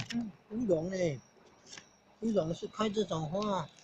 乌龙呢？乌龙是开这种花。